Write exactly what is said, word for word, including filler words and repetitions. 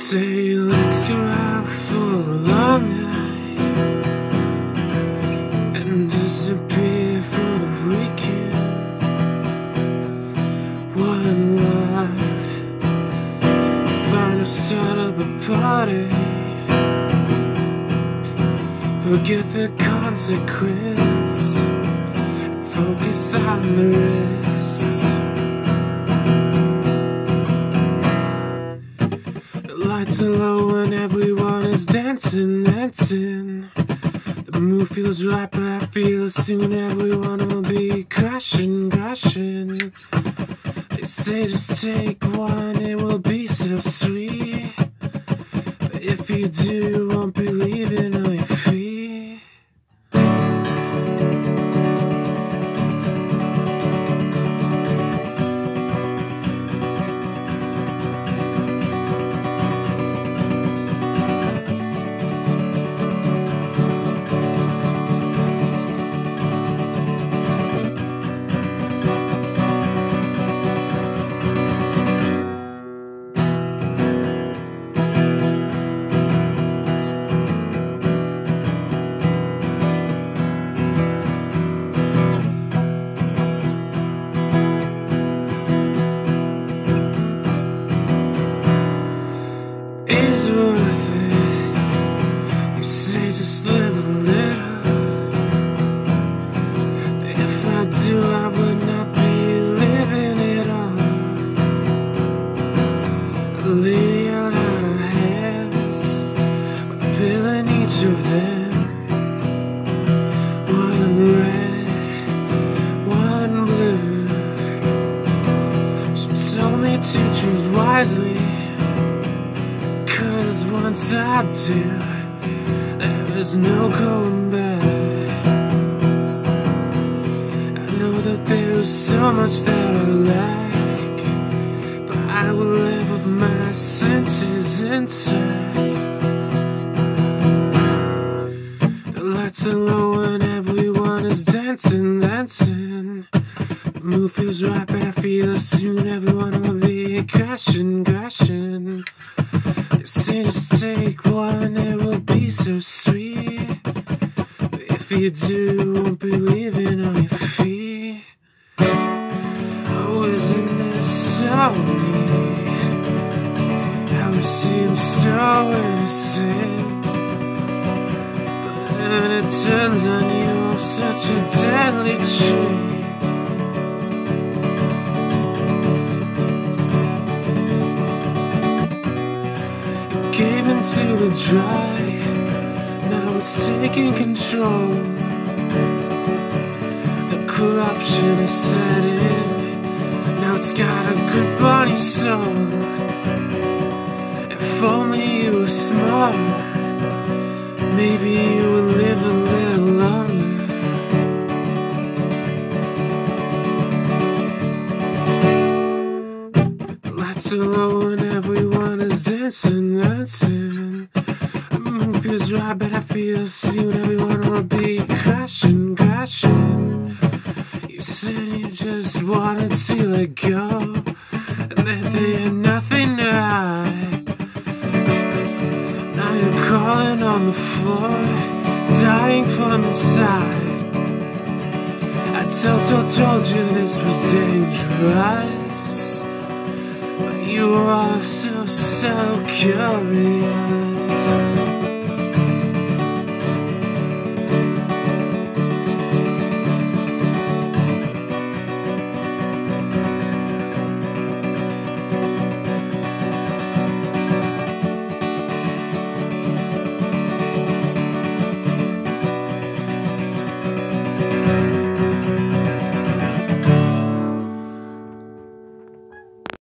say let's go out for a long night and disappear for the weekend. One word, find a start up a party, forget the consequence, focus on the risks. Lights are low and everyone is dancing, dancing. The mood feels right, but I feel soon everyone will be crashing, crashing. They say just take one, it will be so sweet. But if you do, you won't be leaving on your feet. Is worth it. You say just live a little. If I do, I would not be living it all. A lady out of her hands, with a pill in each of them. One red, one blue. She told me to choose wisely, cause once I do, there is no going back. I know that there is so much that I lack, but I will live with my senses intact. The lights are low and everyone is dancing, dancing. The mood feels right, but I feel soon everyone will be crashing, crashing. Say just take one, it will be so sweet. But if you do, you won't be leaving on your feet. Oh, isn't this so neat? How it seems so innocent, but then it turns on you on such a deadly cheat. Gave into the drive, now it's taking control. The corruption is set in, now it's got a grip on your soul. If only you were smart, maybe you would live a little longer. The lights are low and everyone is dancing, dancing. The mood feels right, but I feel soon everyone will be crashing, crashing. You said you just wanted to let go, and that they had nothing to hide. Now you're crawling on the floor, dying from inside. I told, told, told you this was dangerous, but you are so, so curious.